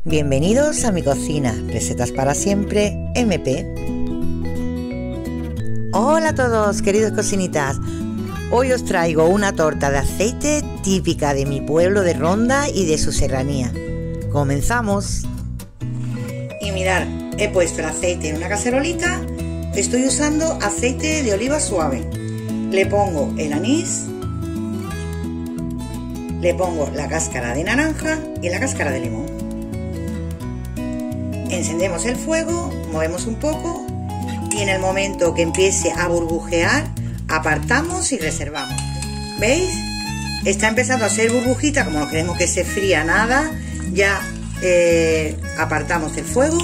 Bienvenidos a mi cocina, recetas para siempre, MP. Hola a todos, queridos cocinitas. Hoy os traigo una torta de aceite típica de mi pueblo de Ronda y de su serranía. ¡Comenzamos! Y mirad, he puesto el aceite en una cacerolita. Estoy usando aceite de oliva suave. Le pongo el anís, le pongo la cáscara de naranja y la cáscara de limón. Encendemos el fuego, movemos un poco y en el momento que empiece a burbujear, apartamos y reservamos. ¿Veis? Está empezando a hacer burbujita, como no queremos que se fría nada, ya apartamos el fuego,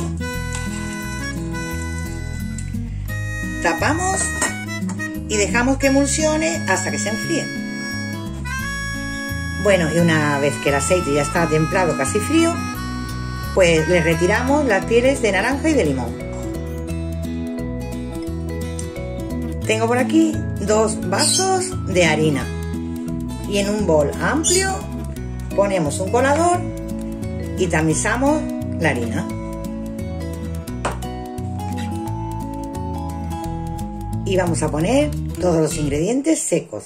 tapamos y dejamos que emulsione hasta que se enfríe. Bueno, y una vez que el aceite ya está templado, casi frío, pues le retiramos las pieles de naranja y de limón. Tengo por aquí 2 vasos de harina y en un bol amplio ponemos un colador y tamizamos la harina. Y vamos a poner todos los ingredientes secos.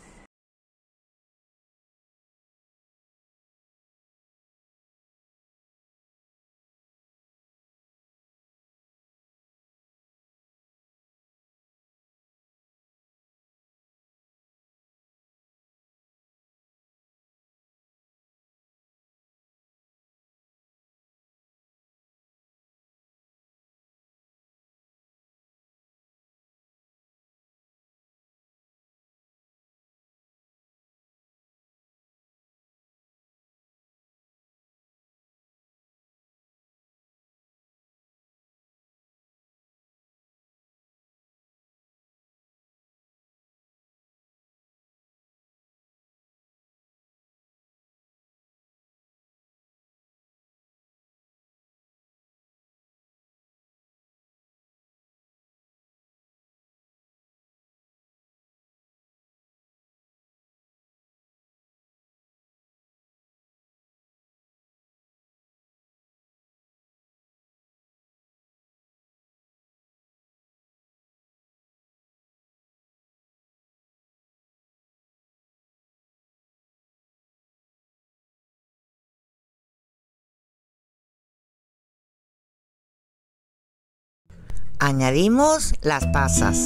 Añadimos las pasas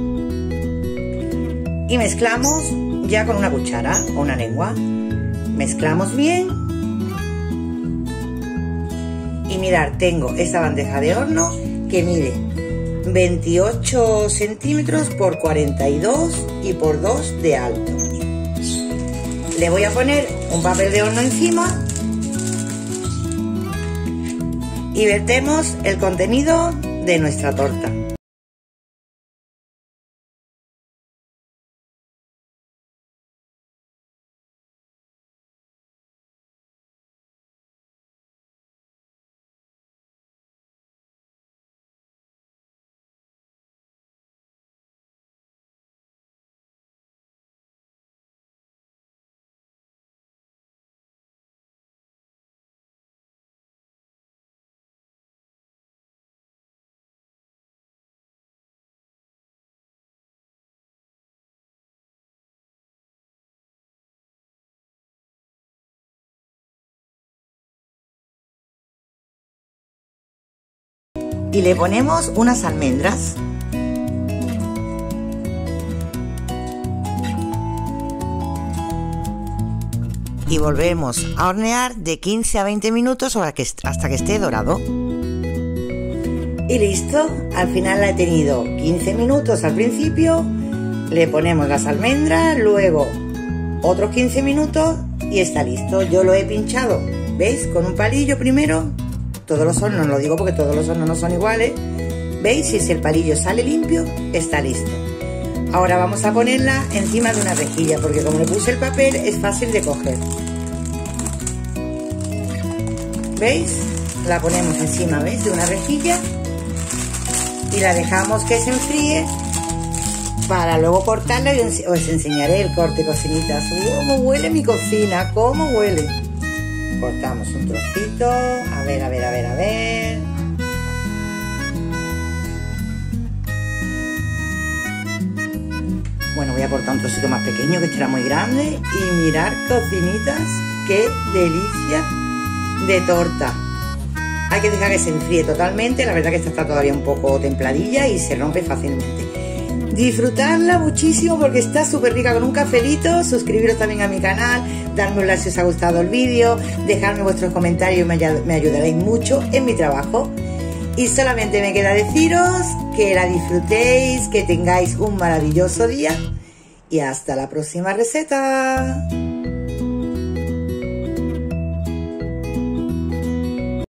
y mezclamos ya con una cuchara o una lengua. Mezclamos bien y mirad, tengo esta bandeja de horno que mide 28 centímetros por 42 y por 2 de alto. Le voy a poner un papel de horno encima y vertemos el contenido de nuestra torta. Y le ponemos unas almendras. Y volvemos a hornear de 15 a 20 minutos hasta que esté dorado. Y listo, al final la he tenido 15 minutos al principio, le ponemos las almendras, luego otros 15 minutos y está listo. Yo lo he pinchado, ¿veis? Con un palillo primero. Todos los hornos, no lo digo porque todos los hornos no son iguales. ¿Veis? Si el palillo sale limpio, está listo. Ahora vamos a ponerla encima de una rejilla, porque como le puse el papel, es fácil de coger. ¿Veis? La ponemos encima, ¿veis? De una rejilla. Y la dejamos que se enfríe para luego cortarla y os enseñaré el corte, cocinitas. ¡Cómo huele mi cocina! ¡Cómo huele! Cortamos un trocito. A ver, a ver, a ver, a ver. Bueno, voy a cortar un trocito más pequeño, que este era muy grande. Y mirar, cocinitas, qué delicia de torta. Hay que dejar que se enfríe totalmente. La verdad que esta está todavía un poco templadilla y se rompe fácilmente. Disfrutarla muchísimo porque está súper rica con un cafelito. Suscribiros también a mi canal, darme un like si os ha gustado el vídeo, dejadme vuestros comentarios, me ayudaréis mucho en mi trabajo. Y solamente me queda deciros que la disfrutéis, que tengáis un maravilloso día y hasta la próxima receta.